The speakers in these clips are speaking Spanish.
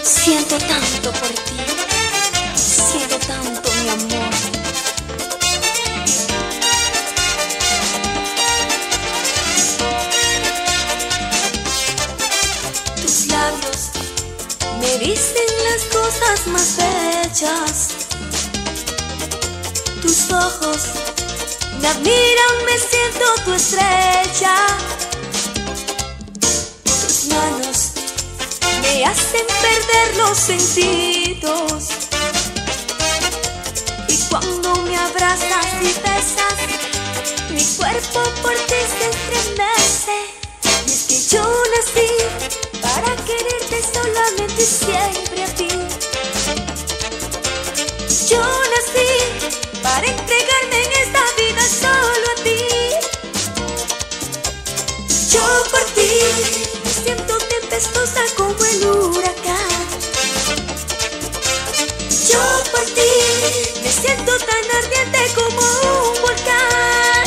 Siento tanto por ti, siento tanto mi amor. Tus labios me dicen las cosas más bellas. Tus ojos me admiran, me siento tu estrella. Tus manos me hacen perder los sentidos. Y cuando me abrazas y besas, mi cuerpo por ti se estremece. Y es que yo nací para quererte solamente y siempre a ti. Yo nací para entregarme en esta vida solo a ti. Yo por ti me siento tempestuosa como el huracán. Yo por ti me siento tan ardiente como un volcán.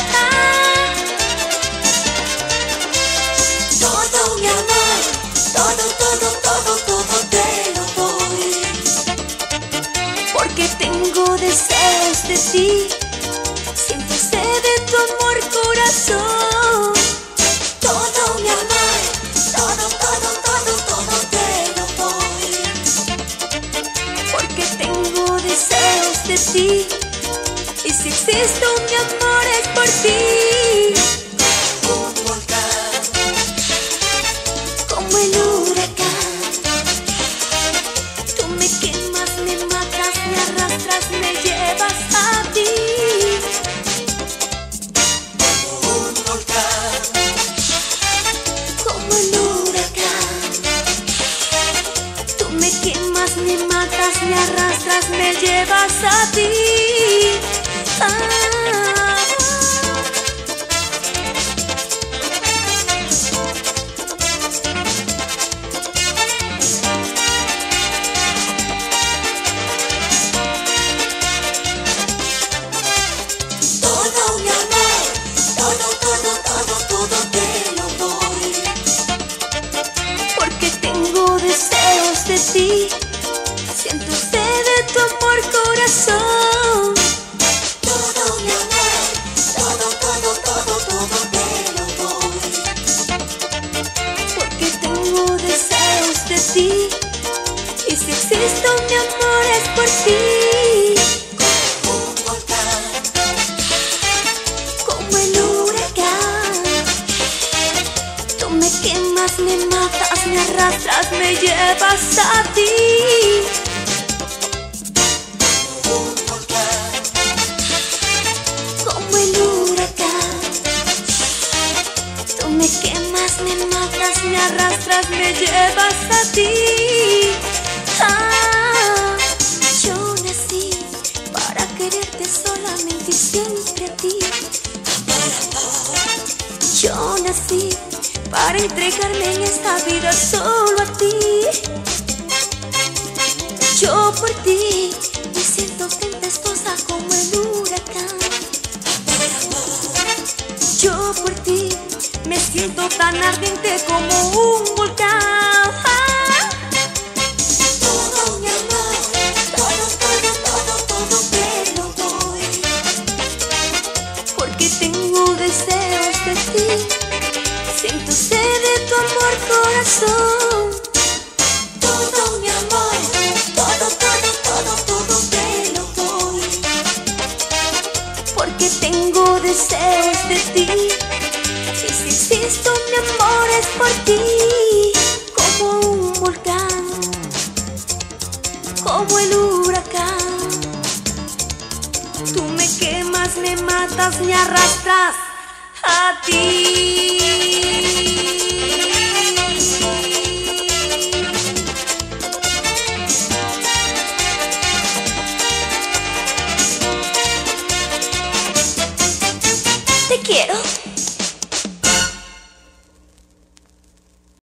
Todo mi amor, todo, todo, todo, todo te lo doy. Porque tengo deseos de ti, siento sed de tu amor, corazón. Todo mi amor, todo, todo, todo, todo te lo doy. Porque tengo deseos de ti, y si existo mi amor es por ti. Un volcán, como el huracán. Tú me quemas, me matas, me arrastras, me llevas a ti. Un volcán, como el huracán. Tú me quemas, me matas, me arrastras, me llevas a ti. Todo mi amor, todo, todo, todo, todo te lo doy. Porque tengo deseos de ti, siento sed de tu amor, corazón. Todo mi amor, todo, todo, todo, todo te lo doy. Porque tengo deseos de ti, y si existo mi amor es por ti. Un volcán, como el huracán. Tú me quemas, me matas, me arrastras, me llevas a ti. Un volcán, como el huracán. Tú me quemas, me matas, me arrastras, me llevas a ti. Yo nací para quererte solamente y siempre a ti. Yo nací para entregarme en esta vida solo a ti. Yo por ti me siento tempestuosa como el huracán. Yo por ti me siento tan ardiente como un volcán. Todo mi amor, todo, todo, todo, todo te lo doy. Porque tengo deseos de ti, siento sed de tu amor, corazón. Todo mi amor, todo, todo, todo, todo te lo doy. Porque tengo deseos de ti, y si existo mi amor es por ti. Como un volcán, como el huracán. Tú me quemas, me matas, me arrastras a ti.